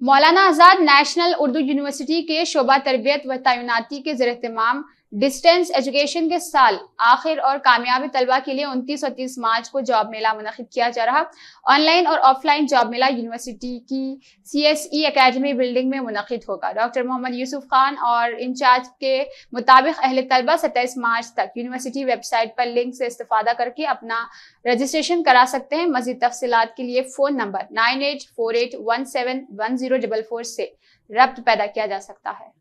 Maulana Azad national Urdu university के शोबा तरबियत व तैनाती के ज़ेर-ए-एहतमाम डिस्टेंस एजुकेशन के साल आखिर और कामयाबी तलबा के लिए 29 और 30 मार्च को जॉब मेला मुनक्किद किया जा रहा। ऑनलाइन और ऑफलाइन जॉब मेला यूनिवर्सिटी की CSE एकेडमी बिल्डिंग में मुनक्किद होगा। डॉक्टर मोहम्मद यूसुफ खान और इंचार्ज के मुताबिक अहले तलबा 27 मार्च तक यूनिवर्सिटी वेबसाइट पर लिंक से इस्तेफादा करके अपना रजिस्ट्रेशन करा सकते हैं। मज़ीद तफसीलात के लिए फ़ोन नंबर 9848171044 से रब्त पैदा किया जा सकता है।